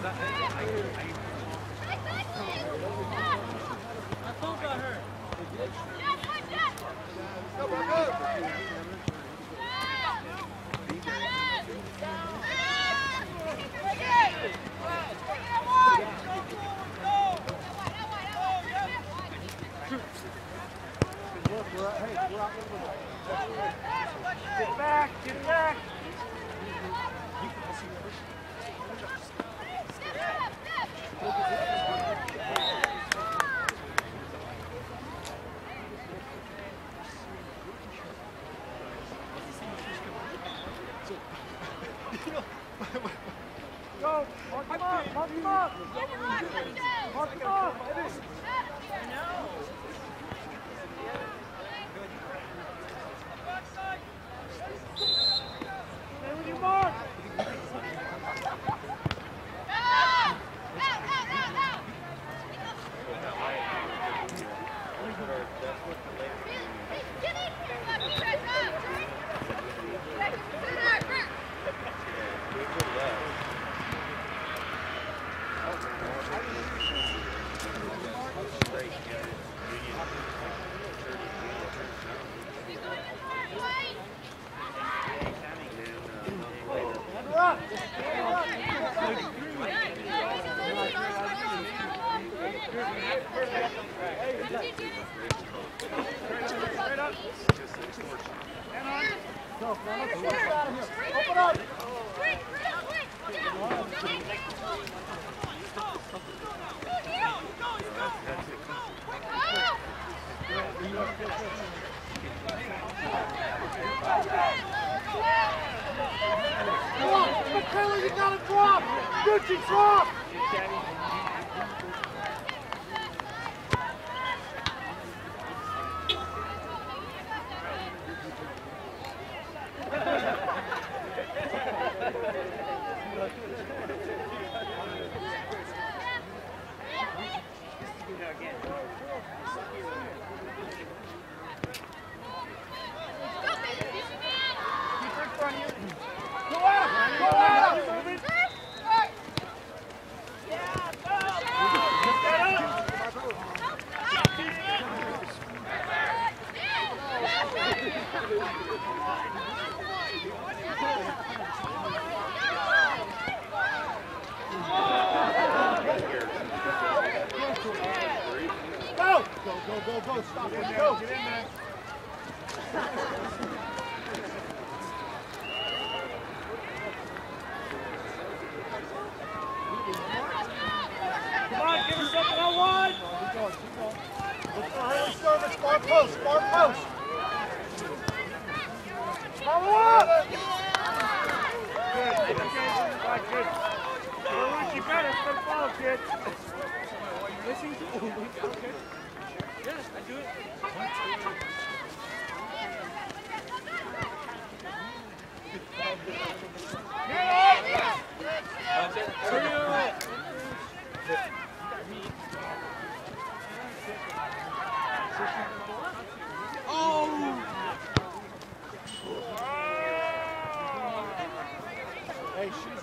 Get back, get back. Go, mark him up, mark him up. Mark him up. I know. Stay with your mark. Taylor, you gotta drop! Gucci, drop! Go, stop it, go! Get in there. Come on, give her something on one! Keep going. Look for her service, far post, Follow up! Good. Good. You better follow, kid. Are you listening to me? Okay. Yeah, I do it. 1, 2. Oh! Hey, she's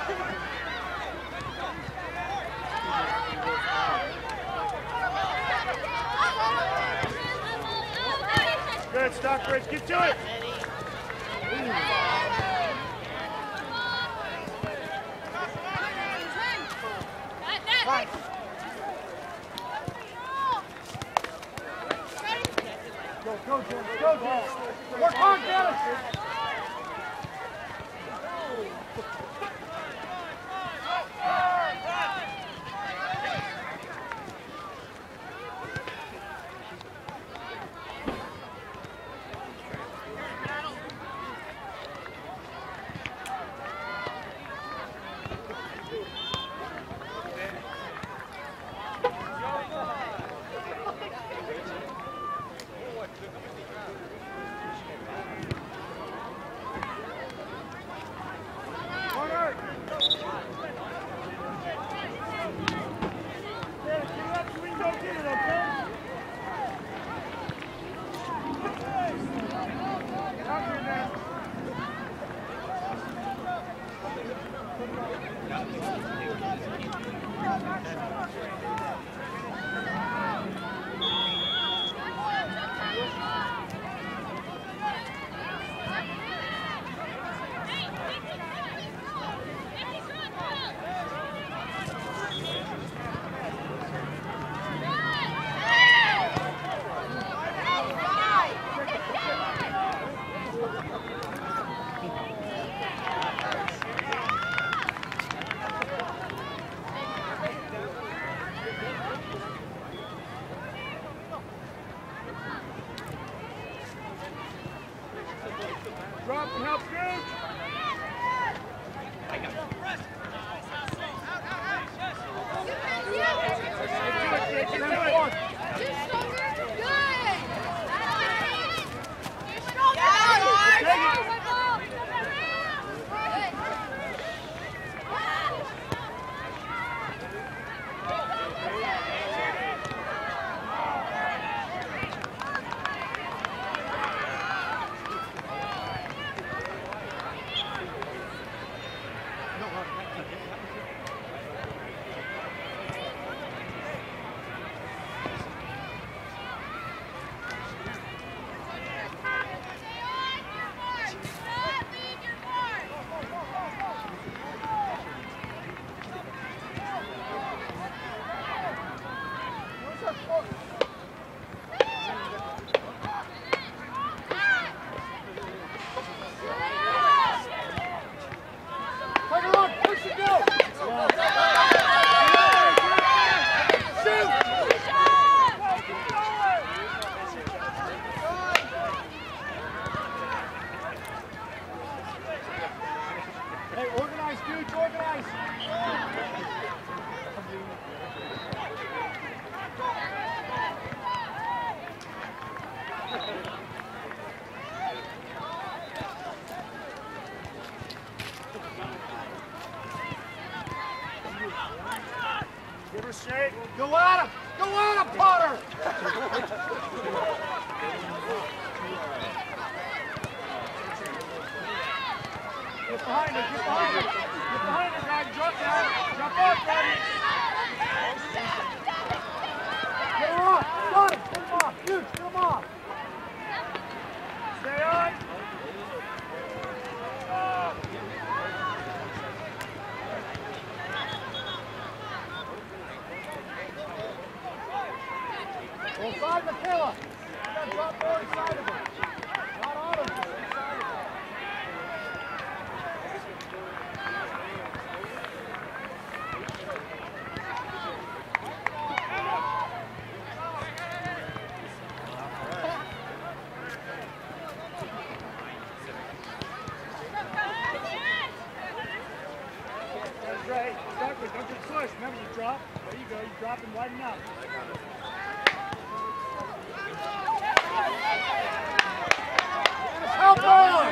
Good, Stockbridge, get to it! Right. Go, Jim, go, Jim! Work hard, Dennis! Drop and help, Scrooge! I got it. Hey, organize, dudes, organize! Give her straight. Go at him! Go at him, Potter! Get behind her, get behind her! Get behind her, guys! Drop down! Jump off, buddy! Get her off! Got him! Get him off! Dude, get him off! Stay on! Inside Michaela! You gotta drop more inside of her. Not on him, just inside of her. That's right. Exactly. Don't get pushed. Remember, you drop. There you go. You drop and widen up. Help on!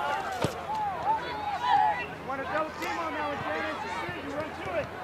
Want to double team on that one, Dennis? As soon as you run to it.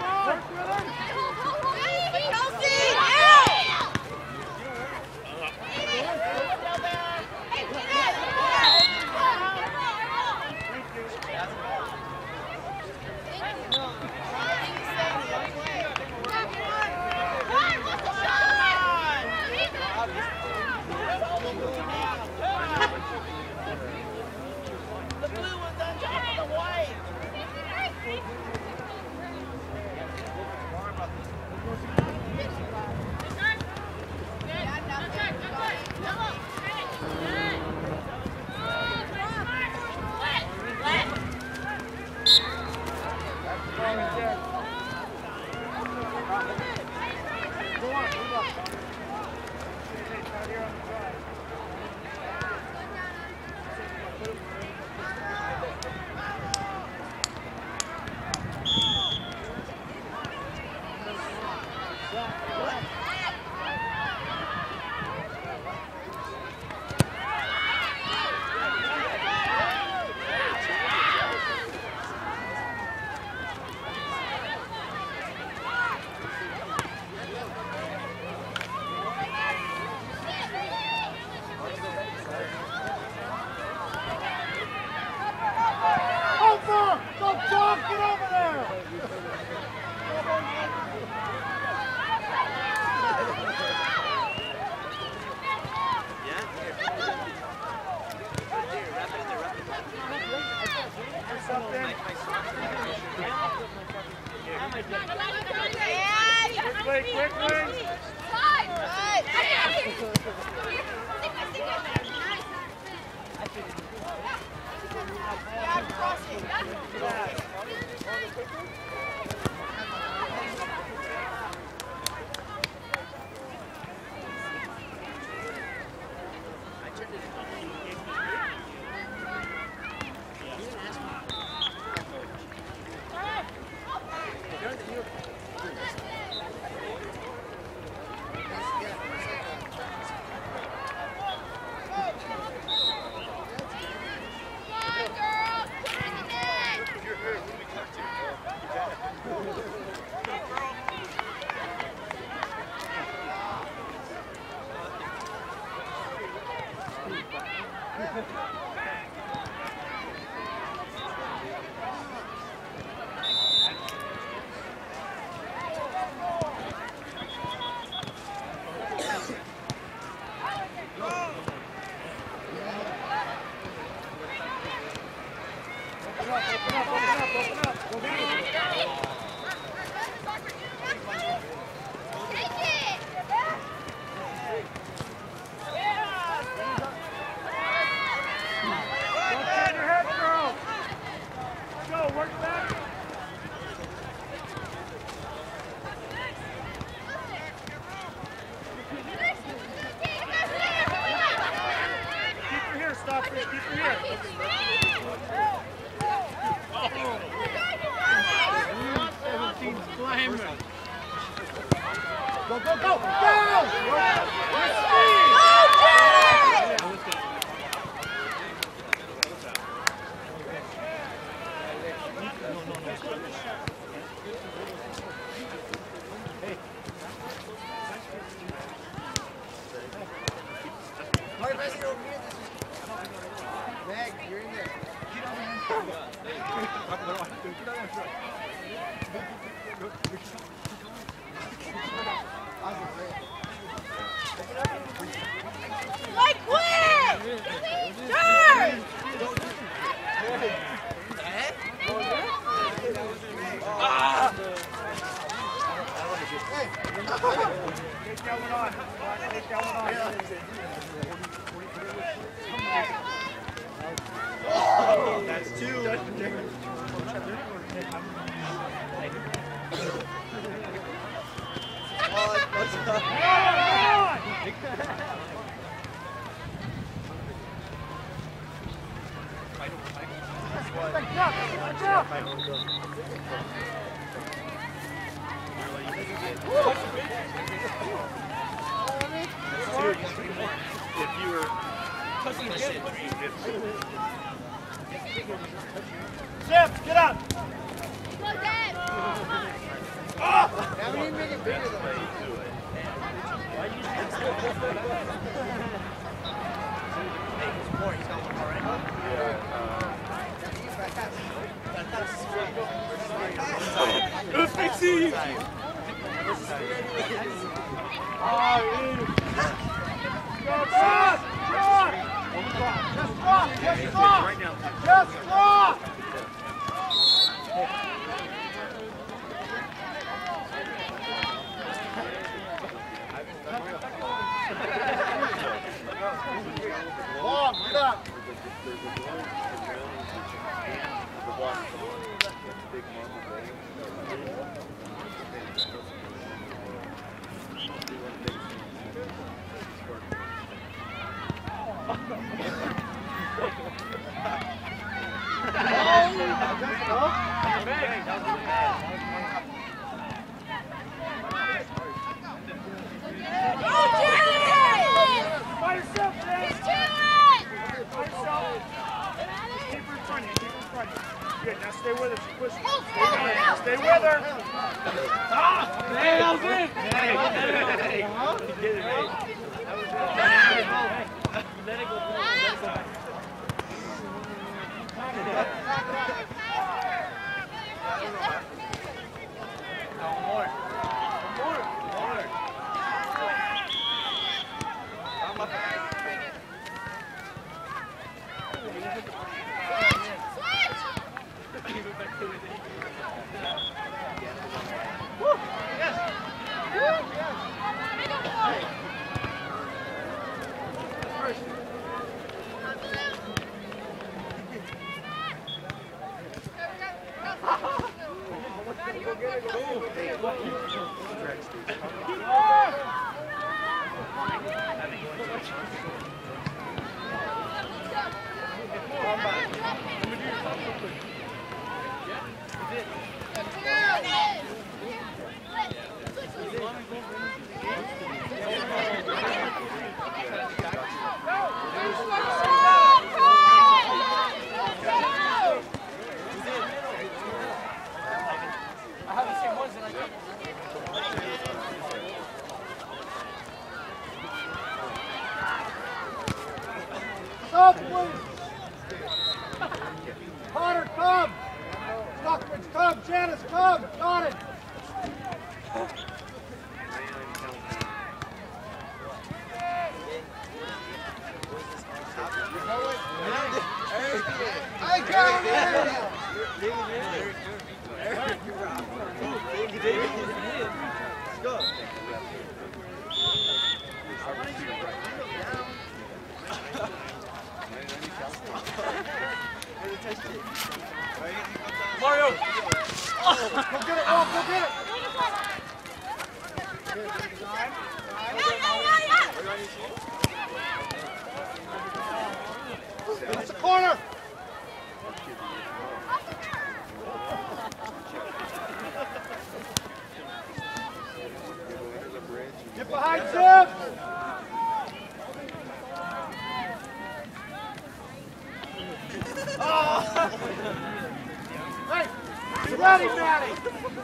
Jeff, get up! we need to make it bigger though. Good fixie! Just drop! Long, get up! Good, now stay with her. Push. Stay with her. Ah! Hey, that was it. Hey. He did it, hey. That was it. Let it go. More. Potter, come! Stockbridge, come! Janice, come! Got it! I got it! Mario! Go get it, Rob, go get it! That's the corner! Get behind Zip! Hey, you ready, Maddie?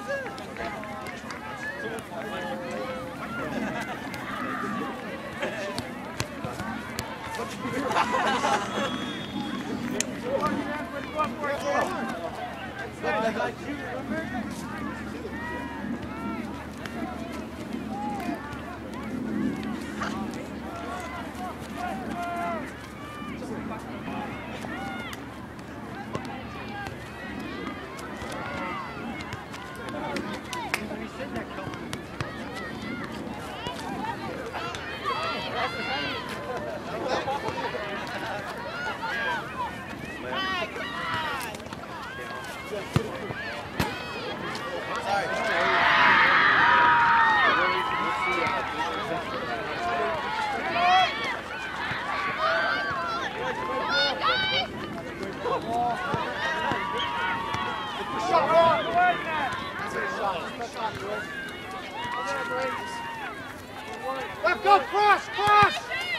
Let's go, cross, cross!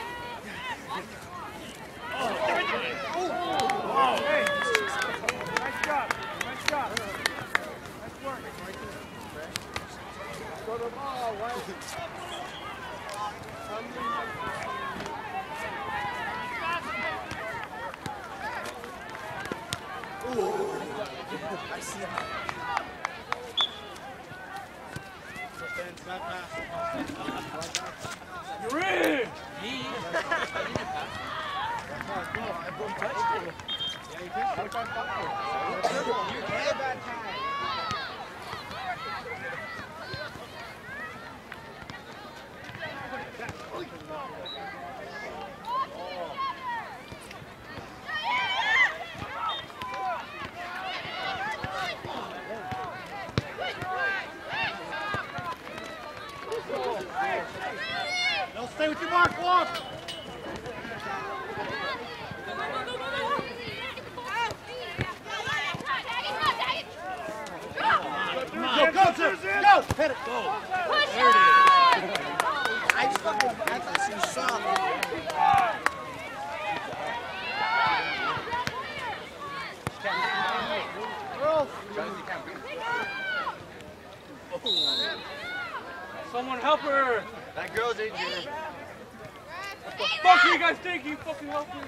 Hey. Nice job, nice job. Nice work. I see it. You're in! No, stay with your mark, walk! Go, sir! Go! Hit it! Go! There it is! I thought she was soft. Someone help her! That girl's injured. What the fuck are you guys thinking? You fucking help her!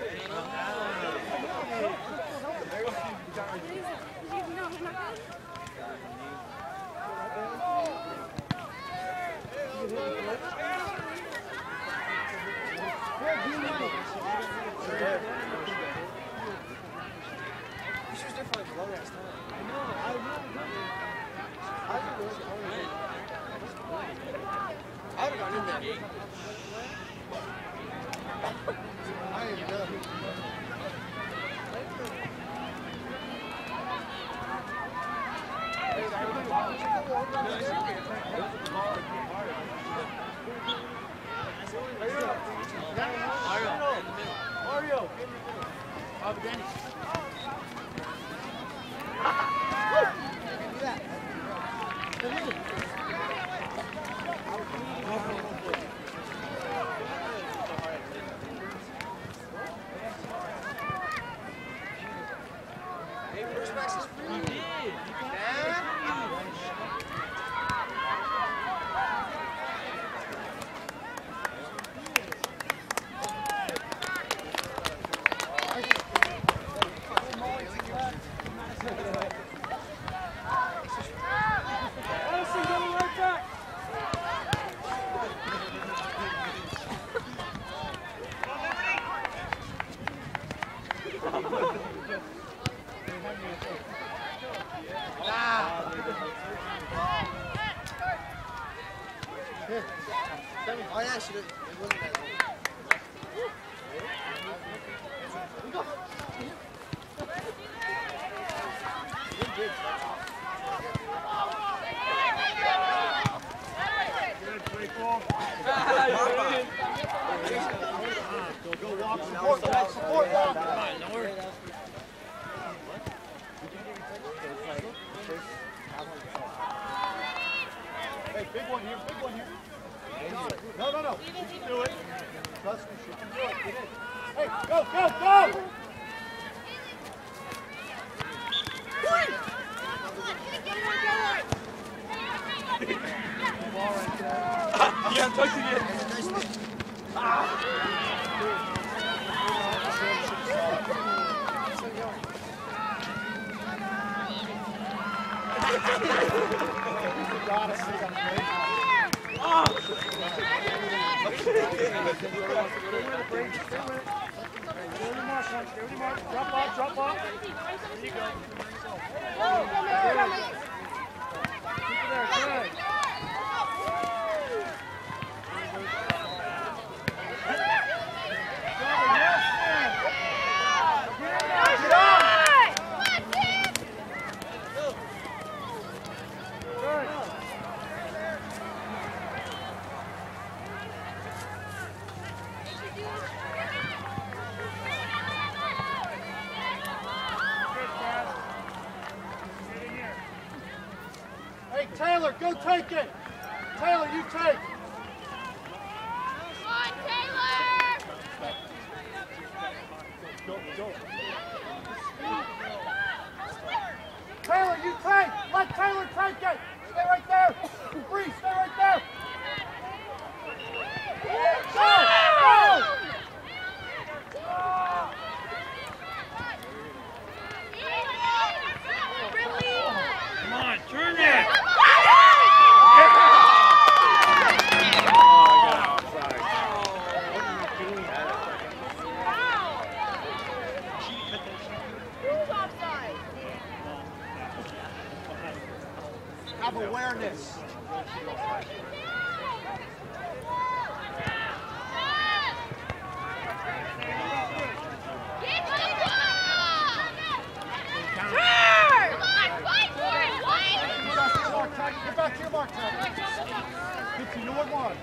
I would have gone in there. I am done. Mario! Oh yeah, she did. It wasn't that long. Go walk, support, walk. Don't worry. Hey, big one here, big one here. No. She can do it. Trust me, she can do it. Get in. Hey, go! You haven't touched it yet. Drop off. There you go. Keep it there, good. Hey, Taylor, go take it. Taylor, you take. Come on, Taylor! Go. Taylor, you take. Let Taylor take it. Stay right there. Bree, stay right there. Have awareness. Get back to your mark, Ted. 50, no one.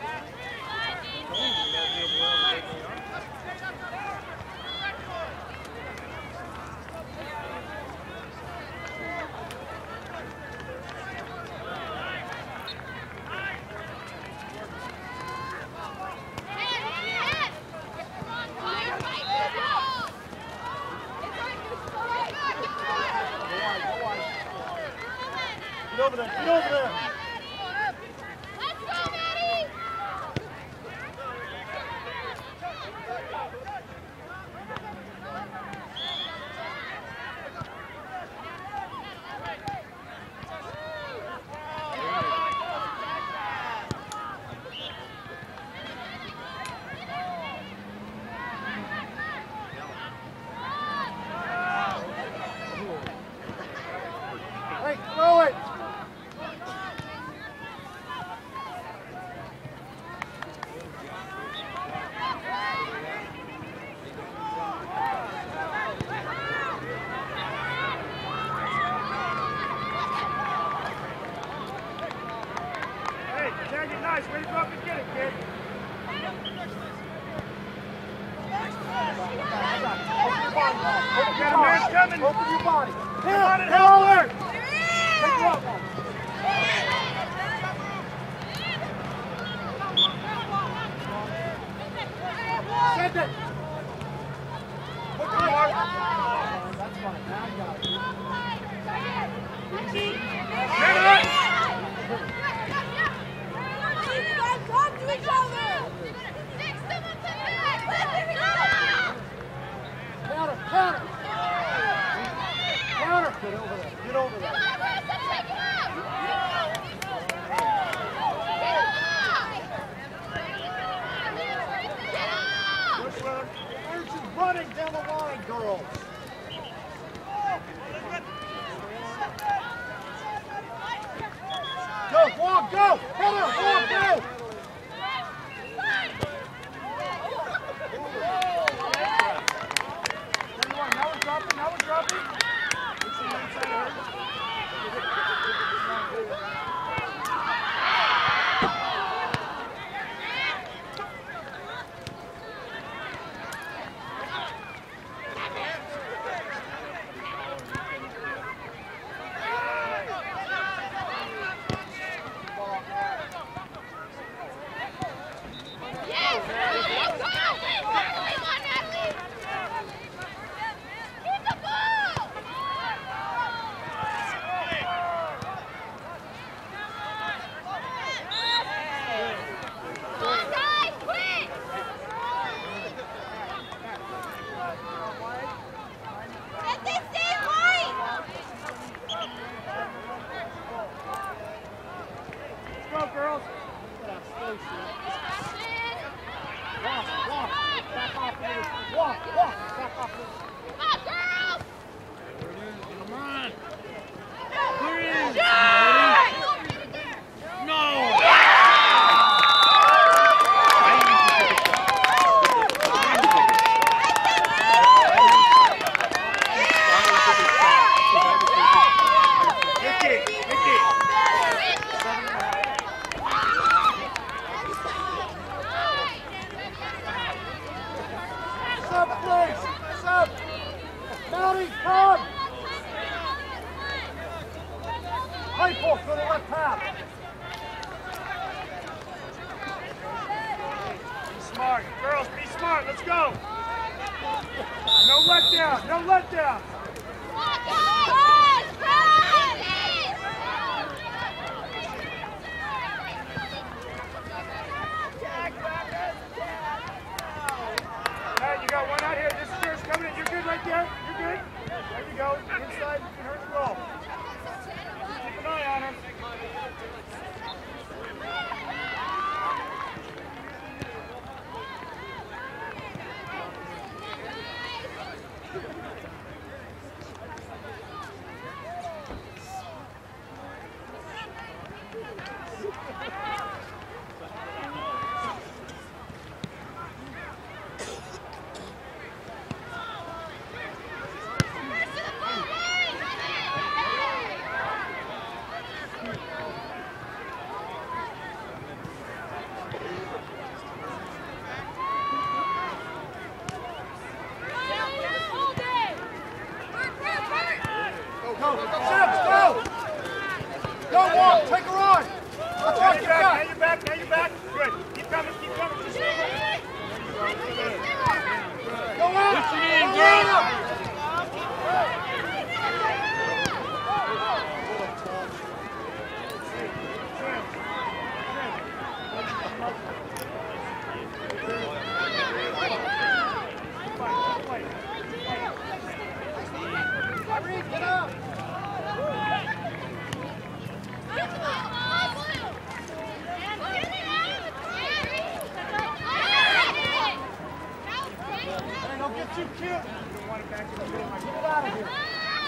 Get over there, get over there. Let's go, Maddie! Hey, throw it. Hey, tag it nice. Way to go up and get it, kid. Open Got a man coming. Open your body. Come on and help her. Take her up. Send it. Put the mark. That's fine. Now I got it. Get it. Talk to each other! Counter, counter. Counter. Get over there. Get over there. She's running down the line, girls. Go, walk, go. Heather, walk, go. Now we're dropping. Now we're dropping. It's the inside of her. Go, girls. Walk, back off. Come on, girls! Come on. Clear in. No. Sub, please. Sub. Melody, come. High ball for the left half. Be smart. Girls, be smart. Let's go. No letdown. No letdown. Hey, you got one out here. This is yours coming in. You're good right there. You're good. There you go. Inside. You can hurt the goal. Keep an eye on her. walk. Take her on. Let's Now walk you're your back, now back. you're back, now you're back. Good. Keep coming, keep coming. Just stay with it. Go out. Listen in, Go girls. out. Irene, get up. Hey, don't get too cute. Get it out of here.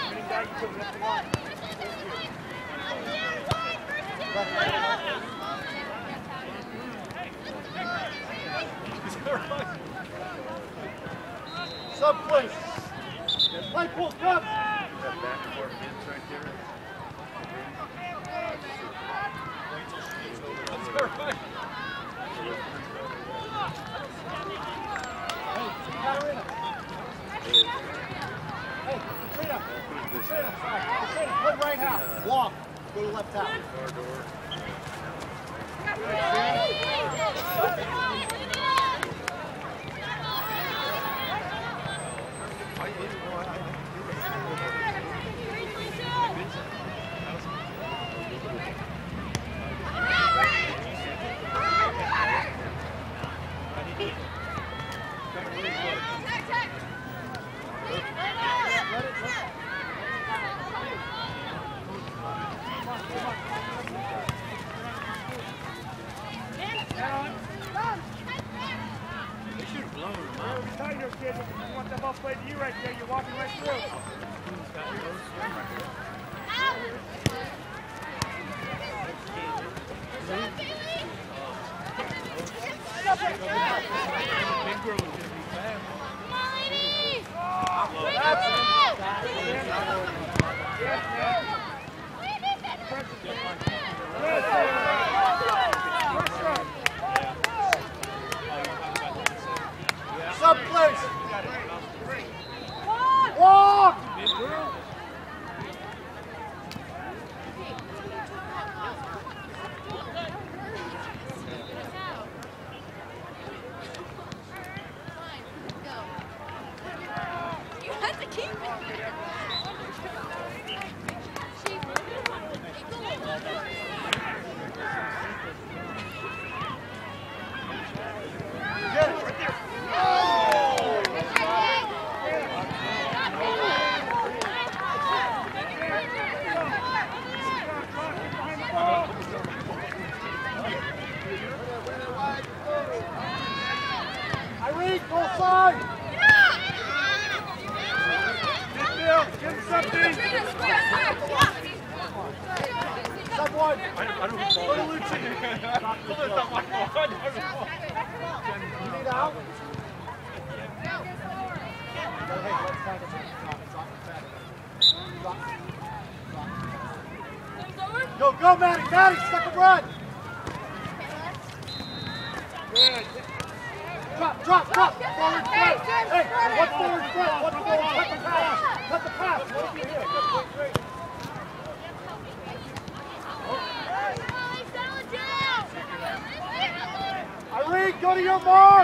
Sub, please. Play pull, come. Katarina. Hey, Katrina. Katrina, play right half. Walk. Go to left half. Kid, you want that ball played to you right there, you're walking right through. Sub, please. Walk. You have to keep it. Get it. Right there. Irene, full side. Give him something. Sub one. Go to Lucci. You need out? Go, go, Maddie. Maddie, second run. Good. Drop, drop, drop. Forward front. Hey, one forward front. One forward. Cut the pass. Cut the pass. What do you hear? Irene, go to your mark.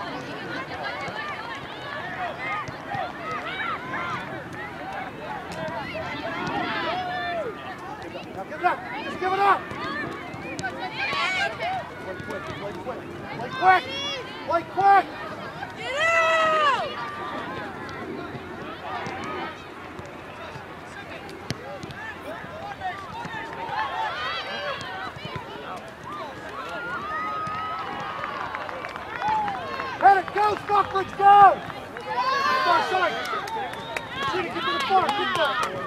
Now give it up. Just give it up. Play quick. Play quick. Play quick. Play quick. Get out! Let it go, Stockbridge, go! Far side. Katrina, get to the far. Get there.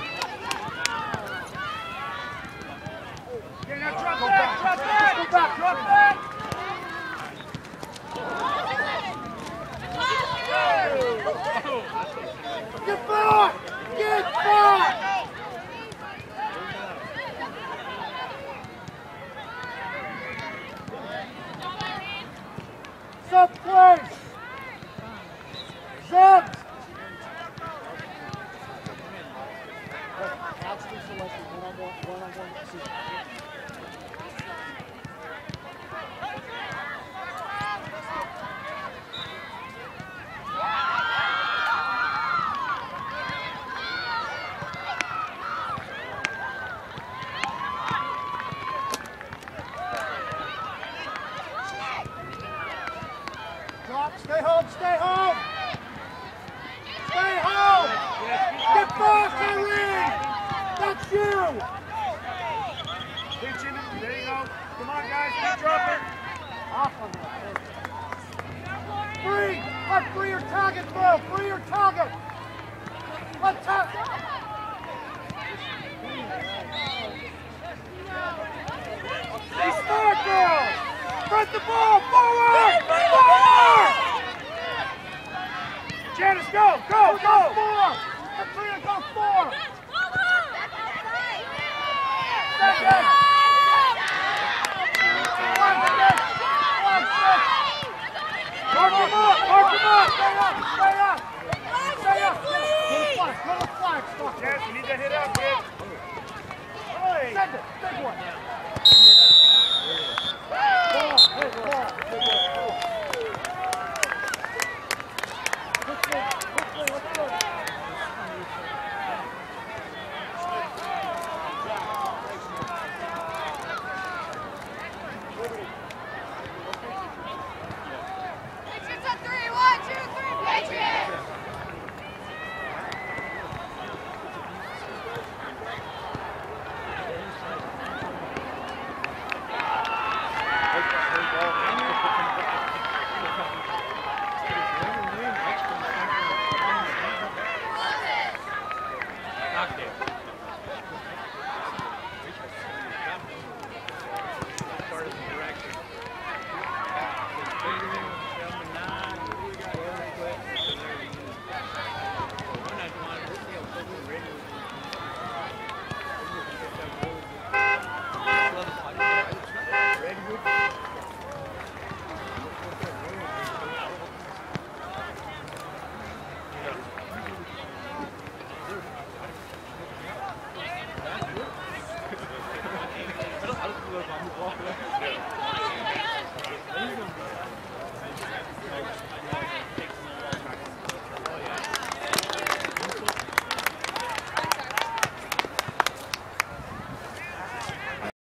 Okay, now drop back, drop back. Go back, drop back. Get back! Get back! Sub place! Zeb! Actually selected one-on-one. Come on, guys, keep dropping. Free! Let free your target, bro! Free your target! Let target! Stay smart, girls! Press the ball! Forward! Forward! Janice, go! Go! Go! Four! Let free go four! Second. Mark him up! Mark him up! Stay up! Stay up! Stay up! Little flag! Janice, you need to hit up, kid. Hey! Send it! Big one! Ball! Ball! Big one!